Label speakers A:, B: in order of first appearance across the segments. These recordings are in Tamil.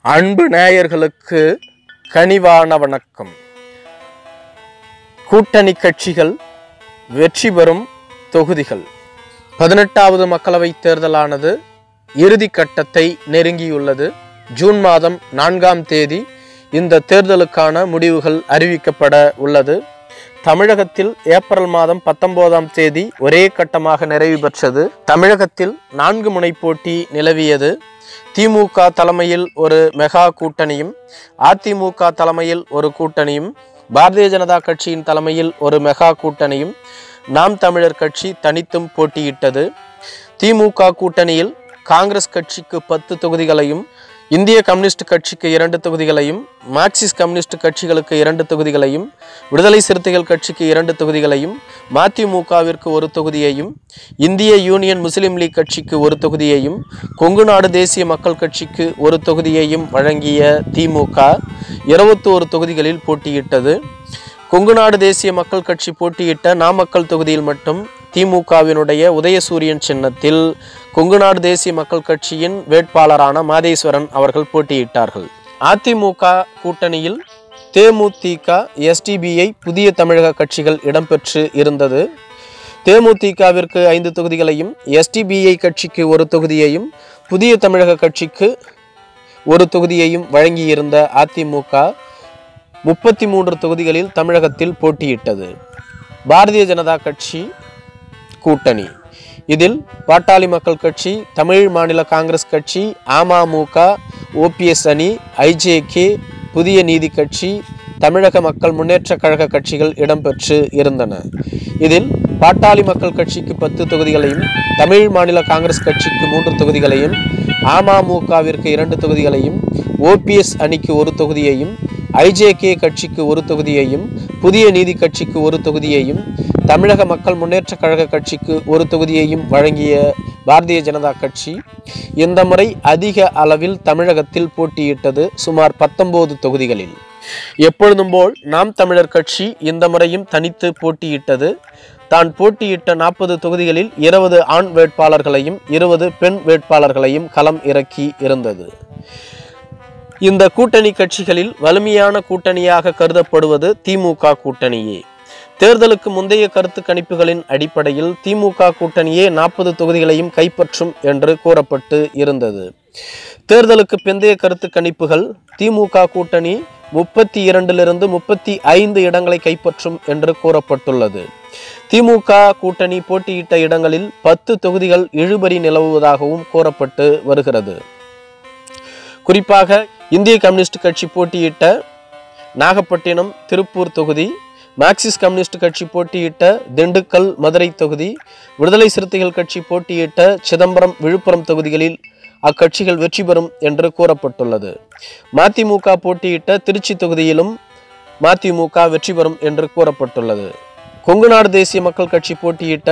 A: அன்பு நேயர்களுக்கு கனிவான வணக்கம். கூட்டணி கட்சிகள் வெற்றி பெறும் தொகுதிகள். 18வது மக்களவைத் தேர்தலானது இறுதி கட்டத்தை நெருங்கியுள்ளது. ஜூன் மாதம் 4ஆம் தேதி இந்த தேர்தலுக்கான முடிவுகள் அறிவிக்கப்பட உள்ளது. தமிழகத்தில் ஏப்ரல் மாதம் 19ஆம் தேதி ஒரே கட்டமாக நிறைவு பெற்றது. தமிழகத்தில் 4 முனை போட்டி நிலவியது. திமுக தலைமையில் ஒரு மெகா கூட்டணியும், அதிமுக தலைமையில் ஒரு கூட்டணியும், பாரதிய ஜனதா கட்சியின் தலைமையில் ஒரு மெகா கூட்டணியும், நாம் தமிழர் கட்சி தனித்தும் போட்டியிட்டது. திமுக கூட்டணியில் காங்கிரஸ் கட்சிக்கு 10 தொகுதிகளையும், இந்திய கம்யூனிஸ்ட் கட்சிக்கு 2 தொகுதிகளையும், மார்க்சிஸ்ட் கம்யூனிஸ்ட் கட்சிகளுக்கு 2 தொகுதிகளையும், விடுதலை சிறுத்தைகள் கட்சிக்கு 2 தொகுதிகளையும், மதிமுகவிற்கு 1 தொகுதியையும், இந்திய யூனியன் முஸ்லீம் லீக் கட்சிக்கு 1 தொகுதியையும், கொங்கு நாடு தேசிய மக்கள் கட்சிக்கு 1 தொகுதியையும் வழங்கிய திமுக 21 தொகுதிகளில் போட்டியிட்டது. கொங்கு நாடு தேசிய மக்கள் கட்சி போட்டியிட்ட நாமக்கல் தொகுதியில் மட்டும் திமுகவினுடைய உதயசூரியன் சின்னத்தில் கொங்கு நாடு தேசிய மக்கள் கட்சியின் வேட்பாளரான மாதேஸ்வரன் அவர்கள் போட்டியிட்டார்கள். அதிமுக கூட்டணியில் தேமுதிக, எஸ்டிபிஐ, புதிய தமிழக கட்சிகள் இடம்பெற்று இருந்தது. தேமுதிகவிற்கு 5 தொகுதிகளையும், எஸ்டிபிஐ கட்சிக்கு 1 தொகுதியையும், புதிய தமிழக கட்சிக்கு 1 தொகுதியையும் வழங்கியிருந்த அதிமுக 33 தொகுதிகளில் தமிழகத்தில் போட்டியிட்டது. பாரதிய ஜனதா கட்சி கூட்டணி. இதில் பாட்டாளி மக்கள் கட்சி, தமிழ் மாநில காங்கிரஸ் கட்சி, அமமுக, ஓபிஎஸ் அணி, ஐஜேகே, புதிய நீதி கட்சி, தமிழக மக்கள் முன்னேற்ற கழக கட்சிகள் இடம்பெற்று இருந்தன. இதில் பாட்டாளி மக்கள் கட்சிக்கு 10 தொகுதிகளையும், தமிழ் மாநில காங்கிரஸ் கட்சிக்கு 3 தொகுதிகளையும், அமமுகவிற்கு 2 தொகுதிகளையும், ஓபிஎஸ் அணிக்கு 1 தொகுதியையும், ஐஜேகே கட்சிக்கு 1 தொகுதியையும், புதிய நீதி கட்சிக்கு 1 தொகுதியையும், தமிழக மக்கள் முன்னேற்ற கழக கட்சிக்கு 1 தொகுதியையும் வழங்கிய பாரதிய ஜனதா கட்சி இந்த முறை அதிக அளவில் தமிழகத்தில் போட்டியிட்டது. சுமார் 19 தொகுதிகளில். எப்பொழுதும் போல் நாம் தமிழர் கட்சி இந்த முறையும் தனித்து போட்டியிட்டது. தான் போட்டியிட்ட 40 தொகுதிகளில் 20 ஆண் வேட்பாளர்களையும் 20 பெண் வேட்பாளர்களையும் களம் இறக்கி இருந்தது. இந்த கூட்டணி கட்சிகளில் வலிமையான கூட்டணியாக கருதப்படுவது திமுக கூட்டணியே. தேர்தலுக்கு முந்தைய கருத்து கணிப்புகளின் அடிப்படையில் திமுக கூட்டணியே 40 தொகுதிகளையும் கைப்பற்றும் என்று கூறப்பட்டு இருந்தது. தேர்தலுக்கு பிந்தைய கருத்து கணிப்புகள் திமுக கூட்டணி 32லிருந்து 35 இடங்களை கைப்பற்றும் என்று கூறப்பட்டுள்ளது. திமுக கூட்டணி போட்டியிட்ட இடங்களில் 10 தொகுதிகள் இழுபறி நிலவுவதாகவும் கூறப்பட்டு வருகிறது. குறிப்பாக இந்திய கம்யூனிஸ்ட் கட்சி போட்டியிட்ட நாகப்பட்டினம், திருப்பூர் தொகுதி, மார்க்சிஸ்ட் கம்யூனிஸ்ட் கட்சி போட்டியிட்ட திண்டுக்கல், மதுரை தொகுதி, விடுதலை சிறுத்தைகள் கட்சி போட்டியிட்ட சிதம்பரம், விழுப்புரம் தொகுதிகளில் அக்கட்சிகள் வெற்றி பெறும் என்று கூறப்பட்டுள்ளது. மதிமுக போட்டியிட்ட திருச்சி தொகுதியிலும் மதிமுக வெற்றி பெறும் என்று கூறப்பட்டுள்ளது. கொங்கு நாடு தேசிய மக்கள் கட்சி போட்டியிட்ட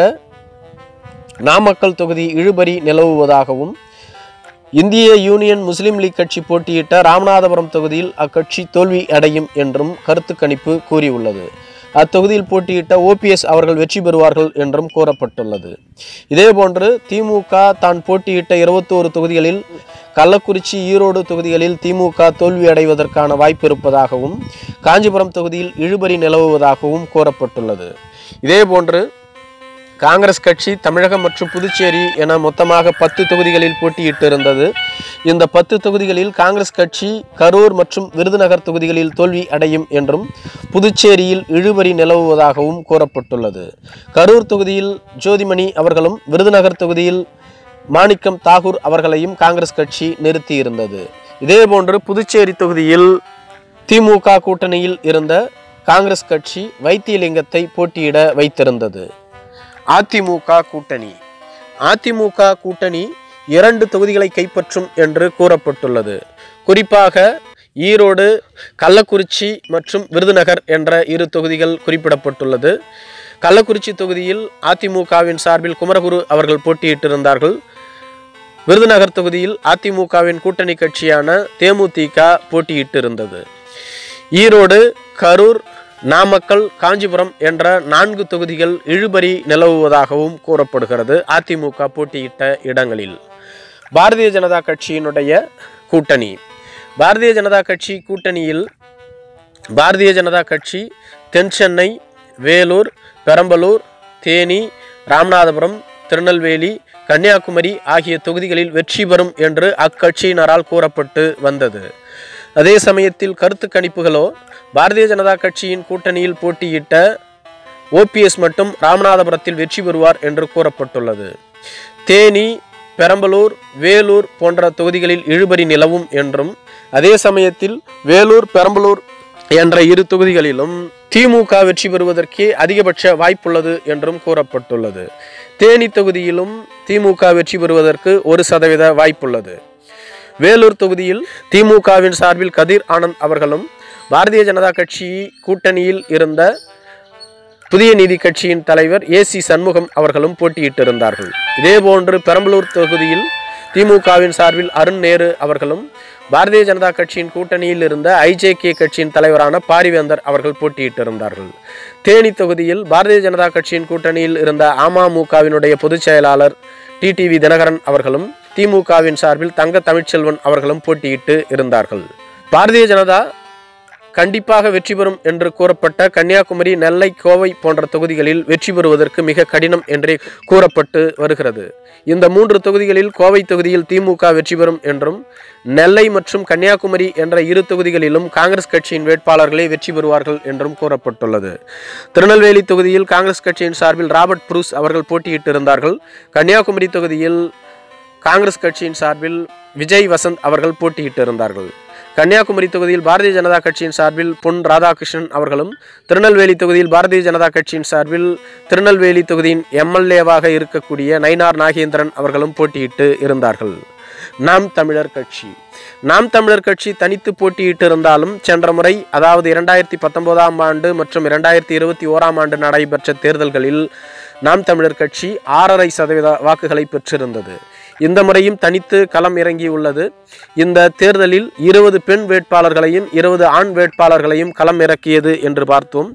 A: நாமக்கல் தொகுதி இழுபறி நிலவுவதாகவும், இந்திய யூனியன் முஸ்லீம் லீக் கட்சி போட்டியிட்ட ராமநாதபுரம் தொகுதியில் அக்கட்சி தோல்வி அடையும் என்றும் கருத்து கணிப்பு கூறியுள்ளது. அத்தொகுதியில் போட்டியிட்ட ஓபிஎஸ் அவர்கள் வெற்றி பெறுவார்கள் என்றும் கூறப்பட்டுள்ளது. இதேபோன்று திமுக தான் போட்டியிட்ட 21 தொகுதிகளில் கள்ளக்குறிச்சி, ஈரோடு தொகுதிகளில் திமுக தோல்வி அடைவதற்கான வாய்ப்பு இருப்பதாகவும், காஞ்சிபுரம் தொகுதியில் இழுபறி நிலவுவதாகவும் கூறப்பட்டுள்ளது. இதேபோன்று காங்கிரஸ் கட்சி தமிழகம் மற்றும் புதுச்சேரி என மொத்தமாக 10 தொகுதிகளில் போட்டியிட்டு இருந்தது. இந்த 10 தொகுதிகளில் காங்கிரஸ் கட்சி கரூர் மற்றும் விருதுநகர் தொகுதிகளில் தோல்வி அடையும் என்றும், புதுச்சேரியில் இழுபறி நிலவுவதாகவும் கூறப்பட்டுள்ளது. கரூர் தொகுதியில் ஜோதிமணி அவர்களும், விருதுநகர் தொகுதியில் மாணிக்கம் தாகூர் அவர்களையும் காங்கிரஸ் கட்சி நிறுத்தியிருந்தது. இதேபோன்று புதுச்சேரி தொகுதியில் திமுக கூட்டணியில் இருந்த காங்கிரஸ் கட்சி வைத்தியலிங்கத்தை போட்டியிட வைத்திருந்தது. அதிமுக கூட்டணி. அதிமுக கூட்டணி 2 தொகுதிகளை கைப்பற்றும் என்று கூறப்பட்டுள்ளது. குறிப்பாக ஈரோடு, கள்ளக்குறிச்சி மற்றும் விருதுநகர் என்ற 2 தொகுதிகள் குறிப்பிடப்பட்டுள்ளது. கள்ளக்குறிச்சி தொகுதியில் அதிமுகவின் சார்பில் குமரகுரு அவர்கள் போட்டியிட்டிருந்தார்கள். விருதுநகர் தொகுதியில் அதிமுகவின் கூட்டணி கட்சியான தேமுதிக போட்டியிட்டிருந்தது. ஈரோடு, கரூர், நாமக்கல், காஞ்சிபுரம் என்ற 4 தொகுதிகள் இழுபறி நிலவுவதாகவும் கூறப்படுகிறது. அதிமுக போட்டியிட்ட இடங்களில் பாரதிய ஜனதா கட்சியினுடைய கூட்டணி பாரதிய ஜனதா கட்சி கூட்டணியில் பாரதிய ஜனதா கட்சி தென் சென்னை, வேலூர், பெரம்பலூர், தேனி, ராமநாதபுரம், திருநெல்வேலி, கன்னியாகுமரி ஆகிய தொகுதிகளில் வெற்றி பெறும் என்று அக்கட்சியினரால் கூறப்பட்டு வந்தது. அதே சமயத்தில் கருத்து கணிப்புகளோ பாரதிய ஜனதா கட்சியின் கூட்டணியில் போட்டியிட்ட OPS மட்டும் ராமநாதபுரத்தில் வெற்றி பெறுவார் என்று கூறப்பட்டுள்ளது. தேனி, பெரம்பலூர், வேலூர் போன்ற தொகுதிகளில் இழுபறி நிலவும் என்றும், அதே சமயத்தில் வேலூர், பெரம்பலூர் என்ற இரு தொகுதிகளிலும் திமுக வெற்றி பெறுவதற்கே அதிகபட்ச வாய்ப்புள்ளது என்றும் கூறப்பட்டுள்ளது. தேனி தொகுதியிலும் திமுக வெற்றி பெறுவதற்கு 1% வாய்ப்புள்ளது. வேலூர் தொகுதியில் திமுகவின் சார்பில் கதிர் ஆனந்த் அவர்களும் பாரதிய ஜனதா கட்சி கூட்டணியில் இருந்த புதிய நீதி கட்சியின் தலைவர் AC சண்முகம் அவர்களும் போட்டியிட்டிருந்தார்கள். இதேபோன்று பெரம்பலூர் தொகுதியில் திமுகவின் சார்பில் அருண் நேரு அவர்களும் பாரதிய ஜனதா கட்சியின் கூட்டணியில் இருந்த IJK கட்சியின் தலைவரான பாரிவேந்தர் அவர்கள் போட்டியிட்டிருந்தார்கள். தேனி தொகுதியில் பாரதிய ஜனதா கட்சியின் கூட்டணியில் இருந்த அமமுகவினுடைய பொதுச் செயலாளர் TTV தினகரன் அவர்களும் திமுகவின் சார்பில் தங்க தமிழ்ச்செல்வன் அவர்களும் போட்டியிட்டு இருந்தார்கள். பாரதிய ஜனதா கண்டிப்பாக வெற்றி பெறும் என்று கூறப்பட்ட கன்னியாகுமரி, நெல்லை, கோவை போன்ற தொகுதிகளில் வெற்றி பெறுவதற்கு மிக கடினம் என்றே கூறப்பட்டு வருகிறது. இந்த 3 தொகுதிகளில் கோவை தொகுதியில் திமுக வெற்றி பெறும் என்றும், நெல்லை மற்றும் கன்னியாகுமரி என்ற இரு தொகுதிகளிலும் காங்கிரஸ் கட்சியின் வேட்பாளர்களே வெற்றி பெறுவார்கள் என்றும் கூறப்பட்டுள்ளது. திருநெல்வேலி தொகுதியில் காங்கிரஸ் கட்சியின் சார்பில் ராபர்ட் புரூஸ் அவர்கள் போட்டியிட்டிருந்தார்கள். கன்னியாகுமரி தொகுதியில் காங்கிரஸ் கட்சியின் சார்பில் விஜய் வசந்த் அவர்கள் போட்டியிட்டிருந்தார்கள். கன்னியாகுமரி தொகுதியில் பாரதிய ஜனதா கட்சியின் சார்பில் பொன் ராதாகிருஷ்ணன் அவர்களும், திருநெல்வேலி தொகுதியில் பாரதிய ஜனதா கட்சியின் சார்பில் திருநெல்வேலி தொகுதியின் MLAவாக இருக்கக்கூடிய நயினார் நாகேந்திரன் அவர்களும் போட்டியிட்டு இருந்தார்கள். நாம் தமிழர் கட்சி நாம் தமிழர் கட்சி தனித்து போட்டியிட்டு இருந்தாலும் சென்ற முறை, அதாவது 2019ஆம் ஆண்டு மற்றும் 2021ஆம் ஆண்டு நடைபெற்ற தேர்தல்களில் நாம் தமிழர் கட்சி 6.5% வாக்குகளை பெற்றிருந்தது. இந்த முறையும் தனித்து களம் இறங்கியுள்ளது. இந்த தேர்தலில் 20 பெண் வேட்பாளர்களையும் 20 ஆண் வேட்பாளர்களையும் களம் இறக்கியது என்று பார்த்தோம்.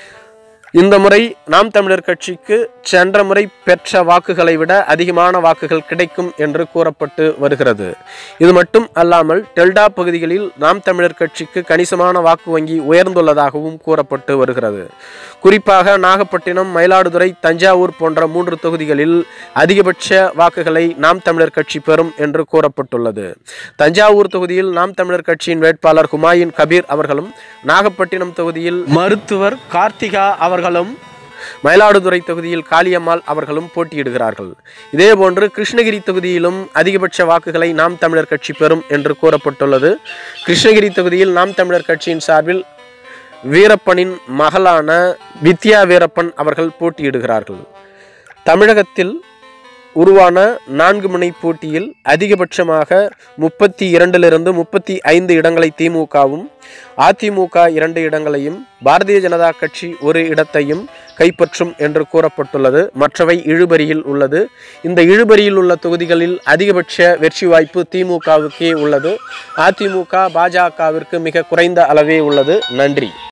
A: இந்த முறை நாம் தமிழர் கட்சிக்கு சென்ற முறை பெற்ற வாக்குகளை விட அதிகமான வாக்குகள் கிடைக்கும் என்று கூறப்பட்டு வருகிறது. இது மட்டும் அல்லாமல் டெல்டா பகுதிகளில் நாம் தமிழர் கட்சிக்கு கணிசமான வாக்கு வங்கி உயர்ந்துள்ளதாகவும் கூறப்பட்டு வருகிறது. குறிப்பாக நாகப்பட்டினம், மயிலாடுதுறை, தஞ்சாவூர் போன்ற 3 தொகுதிகளில் அதிகபட்ச வாக்குகளை நாம் தமிழர் கட்சி பெறும் என்று கூறப்பட்டுள்ளது. தஞ்சாவூர் தொகுதியில் நாம் தமிழர் கட்சியின் வேட்பாளர் ஹுமாயூன் கபீர் அவர்களும், நாகப்பட்டினம் தொகுதியில் மருத்துவர் கார்த்திகா அவர்களும், மயிலாடுதுறை தொகுதியில் காளியம்மாள் அவர்களும் போட்டியிடுகிறார்கள். இதேபோன்று கிருஷ்ணகிரி தொகுதியிலும் அதிகபட்ச வாக்குகளை நாம் தமிழர் கட்சி பெறும் என்று கூறப்பட்டுள்ளது. கிருஷ்ணகிரி தொகுதியில் நாம் தமிழர் கட்சியின் சார்பில் வீரப்பனின் மகளான வித்யா வீரப்பன் அவர்கள் போட்டியிடுகிறார்கள். தமிழகத்தில் உருவான 4 முனை போட்டியில் அதிகபட்சமாக 32லிருந்து 35 இடங்களை திமுகவும், அதிமுக 2 இடங்களையும், பாரதிய ஜனதா கட்சி 1 இடத்தையும் கைப்பற்றும் என்று கூறப்பட்டுள்ளது. மற்றவை இழுபறியில் உள்ளது. இந்த இழுபறியில் உள்ள தொகுதிகளில் அதிகபட்ச வெற்றி வாய்ப்பு திமுகவுக்கே உள்ளது. அதிமுக, பாஜகவிற்கு மிக குறைந்த அளவே உள்ளது. நன்றி.